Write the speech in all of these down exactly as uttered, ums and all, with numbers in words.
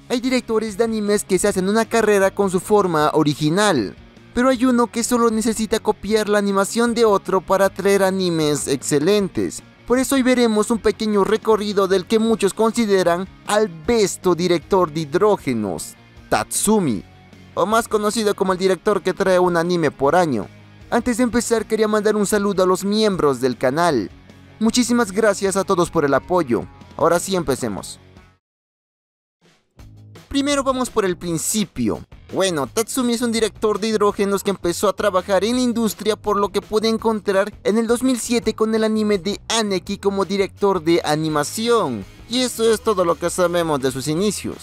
Hay directores de animes que se hacen una carrera con su forma original, pero hay uno que solo necesita copiar la animación de otro para traer animes excelentes. Por eso hoy veremos un pequeño recorrido del que muchos consideran al besto director de hidrógenos, Tatsumi, o más conocido como el director que trae un anime por año. Antes de empezar quería mandar un saludo a los miembros del canal. Muchísimas gracias a todos por el apoyo. Ahora sí empecemos. Primero vamos por el principio. Bueno, Tatsumi es un director de hidrógenos que empezó a trabajar en la industria por lo que pude encontrar en el dos mil siete con el anime de Aneki como director de animación. Y eso es todo lo que sabemos de sus inicios.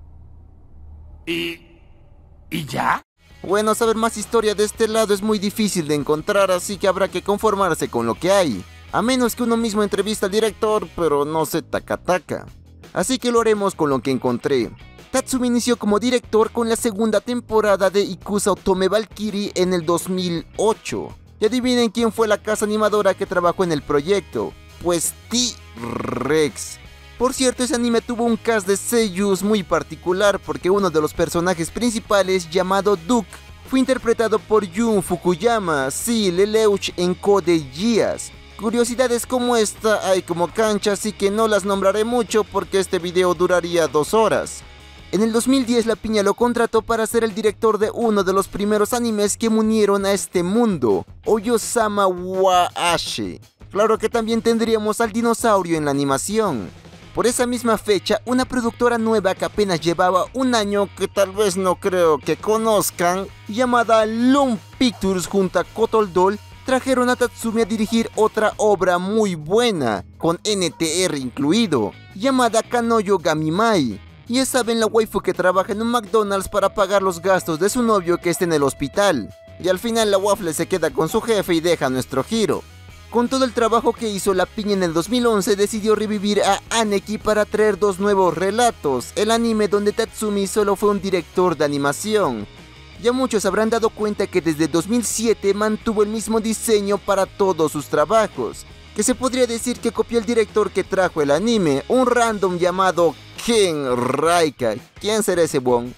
¿Y... y ya? Bueno, saber más historia de este lado es muy difícil de encontrar, así que habrá que conformarse con lo que hay. A menos que uno mismo entrevista al director, pero no se taca taca. Así que lo haremos con lo que encontré. Tatsumi inició como director con la segunda temporada de Ikusa Otome Valkyrie en el dos mil ocho. Y adivinen quién fue la casa animadora que trabajó en el proyecto. Pues T-Rex. Por cierto, ese anime tuvo un cast de seiyus muy particular porque uno de los personajes principales, llamado Duke, fue interpretado por Jun Fukuyama, sí, Leleuch en Code Geass. Curiosidades como esta hay como cancha, así que no las nombraré mucho porque este video duraría dos horas. En el dos mil diez la piña lo contrató para ser el director de uno de los primeros animes que me unieron a este mundo, Oyosama wa Ashe. Claro que también tendríamos al dinosaurio en la animación. Por esa misma fecha, una productora nueva que apenas llevaba un año, que tal vez no creo que conozcan, llamada Loom Pictures junto a Kotol Doll, trajeron a Tatsumi a dirigir otra obra muy buena, con N T R incluido, llamada Kanoyo Gamimai. Ya saben, la waifu que trabaja en un McDonald's para pagar los gastos de su novio que está en el hospital. Y al final la waffle se queda con su jefe y deja nuestro giro. Con todo el trabajo que hizo la piña en el dos mil once decidió revivir a Aneki para traer dos nuevos relatos, el anime donde Tatsumi solo fue un director de animación. Ya muchos habrán dado cuenta que desde dos mil siete mantuvo el mismo diseño para todos sus trabajos, que se podría decir que copió el director que trajo el anime, un random llamado Ken Raika. ¿Quién será ese bon?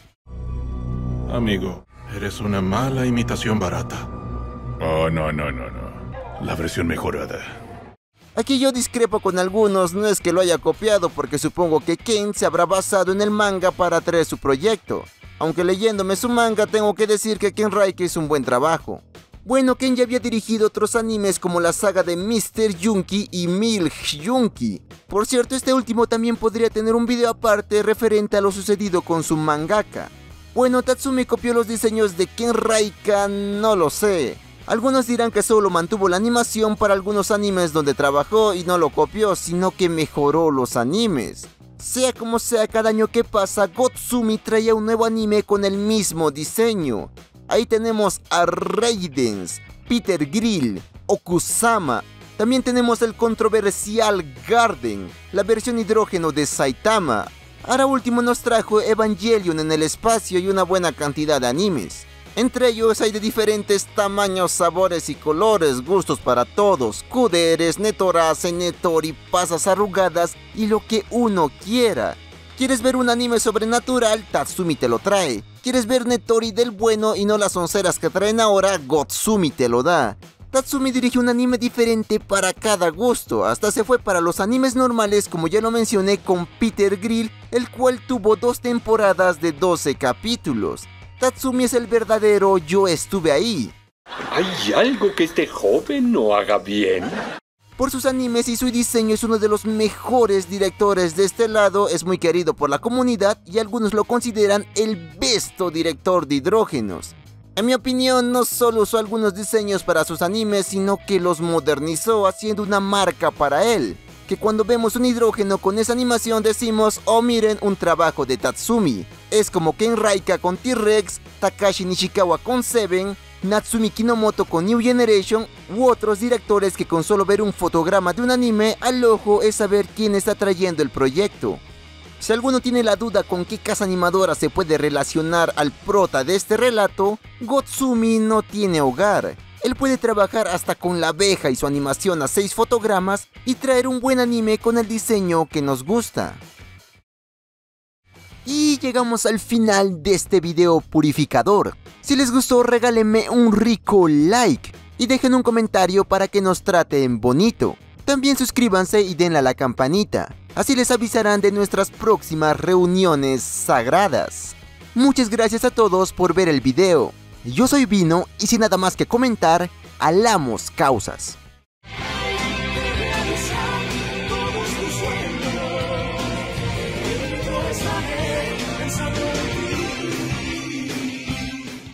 Amigo, eres una mala imitación barata. Oh, no, no, no, no. La versión mejorada. Aquí yo discrepo con algunos, no es que lo haya copiado porque supongo que Ken se habrá basado en el manga para traer su proyecto. Aunque leyéndome su manga tengo que decir que Ken Raika hizo un buen trabajo. Bueno, Ken ya había dirigido otros animes como la saga de mister Yunki y Milk Yunki. Por cierto, este último también podría tener un video aparte referente a lo sucedido con su mangaka. Bueno, Tatsumi copió los diseños de Ken Raika, no lo sé. Algunos dirán que solo mantuvo la animación para algunos animes donde trabajó y no lo copió, sino que mejoró los animes. Sea como sea, cada año que pasa, Gotsumi traía un nuevo anime con el mismo diseño. Ahí tenemos a Raidens, Peter Grill, Okusama. También tenemos el controversial Garden, la versión hidrógeno de Saitama. Ahora último nos trajo Evangelion en el espacio y una buena cantidad de animes. Entre ellos hay de diferentes tamaños, sabores y colores, gustos para todos, kuderes, netorase, netori, pasas arrugadas y lo que uno quiera. ¿Quieres ver un anime sobrenatural? Tatsumi te lo trae. ¿Quieres ver netori del bueno y no las onceras que traen ahora? Gotsumi te lo da. Tatsumi dirige un anime diferente para cada gusto, hasta se fue para los animes normales como ya lo mencioné con Peter Grill, el cual tuvo dos temporadas de doce capítulos. Tatsumi es el verdadero yo estuve ahí. ¿Hay algo que este joven no haga bien? Por sus animes y su diseño es uno de los mejores directores de este lado, es muy querido por la comunidad y algunos lo consideran el besto director de hidrógenos. En mi opinión, no solo usó algunos diseños para sus animes, sino que los modernizó haciendo una marca para él. Que cuando vemos un hidrógeno con esa animación decimos, oh miren, un trabajo de Tatsumi. Es como Ken Raika con T-Rex, Takashi Nishikawa con Seven, Natsumi Kinomoto con New Generation u otros directores que con solo ver un fotograma de un anime al ojo es saber quién está trayendo el proyecto. Si alguno tiene la duda con qué casa animadora se puede relacionar al prota de este relato, Gotsumi no tiene hogar. Él puede trabajar hasta con la abeja y su animación a seis fotogramas y traer un buen anime con el diseño que nos gusta. Y llegamos al final de este video purificador. Si les gustó, regálenme un rico like y dejen un comentario para que nos traten bonito. También suscríbanse y denle a la campanita, así les avisarán de nuestras próximas reuniones sagradas. Muchas gracias a todos por ver el video. Yo soy Vino y sin nada más que comentar, alamos causas.